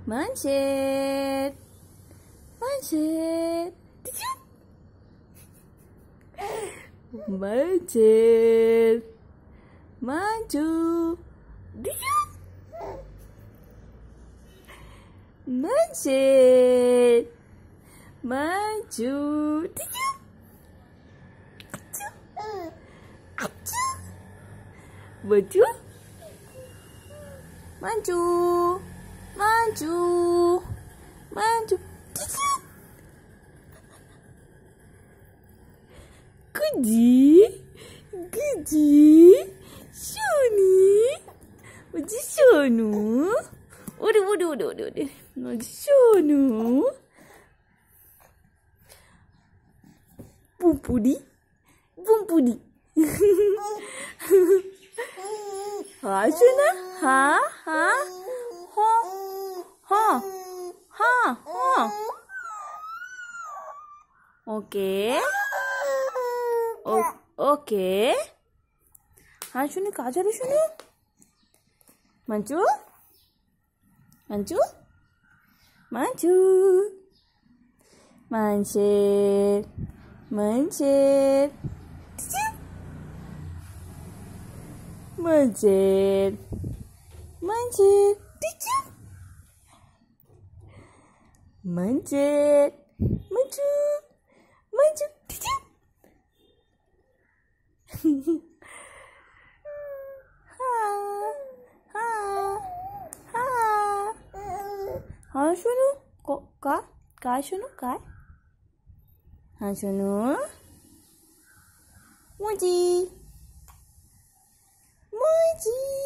Mansher. Mansher. Mansher. Maju. Mansher. Maju. Maju. Maju. Maju. Maju. Gudi. Gudi. Shoni. Uji shonu. Udah. Uji shonu. Bumpudi. Bumpudi. Ha shuna. Ha. Ha. Okay. Okay. Ha shuni kaja re shuni. Manju. Manju. Manju. Mansher. Mansher. Mansher. Mansher. Mansher. Maju. Maju. Ha shunu. Ka shunu ka. Ha shunu. Muji. Muji.